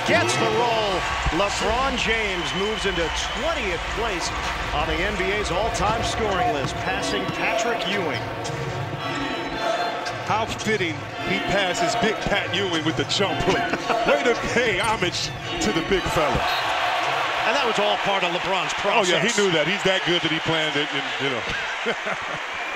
gets the roll. LeBron James moves into 20th place on the NBA's all-time scoring list, passing Patrick Ewing. How fitting he passes Big Pat Ewing with the jump hook. Way to pay homage to the big fella. And that was all part of LeBron's process. Oh, yeah, he knew that. He's that good that he planned it, and, you know.